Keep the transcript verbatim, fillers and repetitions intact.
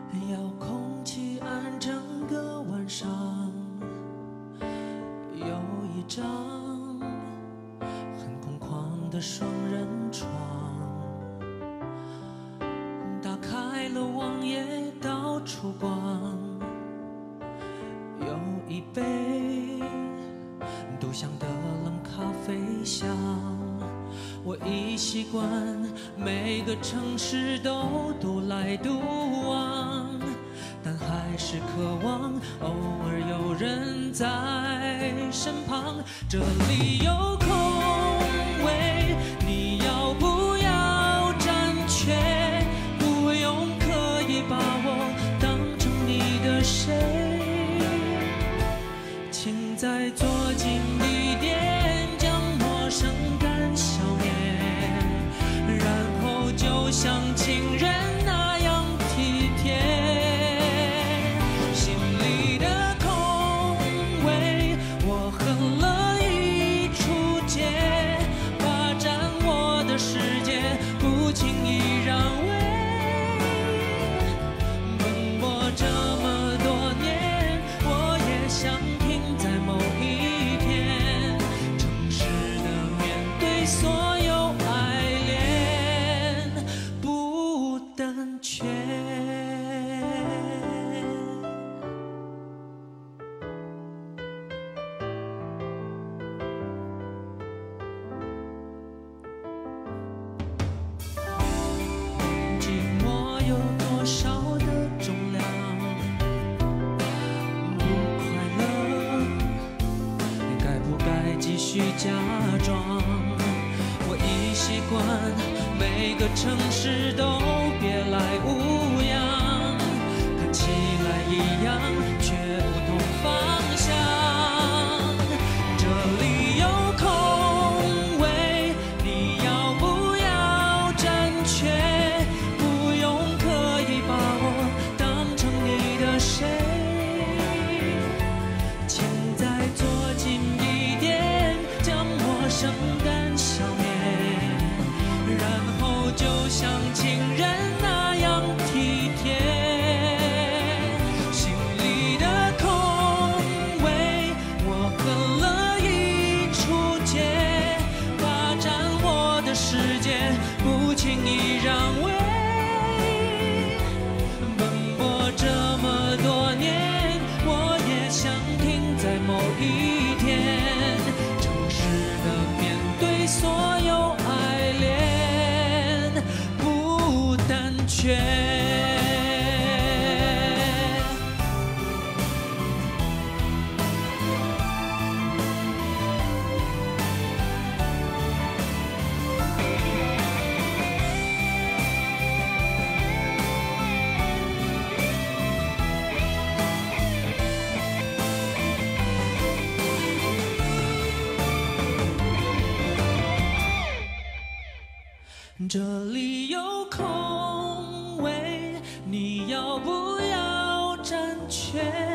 遥控器按整个晚上，有一张很空旷的双人床，打开了网页到处逛，有一杯独香的冷咖啡香。我已习惯每个城市都独来独往，但还是渴望偶尔有人在身旁。这里有空位，你要不要占缺？不用刻意把我当成你的谁，请再坐近一点，将陌生感消灭，然后就像情人那样体贴。心里的空位，我很乐意出借，霸占我的世界，不轻易让位。奔波这么多年，我也想停在某一天，诚实的面对所有爱恋，不胆怯。寂寞有多少的重量？不快乐，该不该继续假装？我已习惯每个城市都别来无恙，看起来一样，却不同方向。这里有空位，你要不要占缺？不用刻意把我当成你的谁，请再坐近一点，将陌生感消灭，然后就像情人那样体贴。心里的空位，我很乐意出借，霸占我的世界，不轻易让位。奔波这么多年，我也想停在某一天，诚实的面对所有爱恋，不胆怯。这里有空位，你要不要占缺？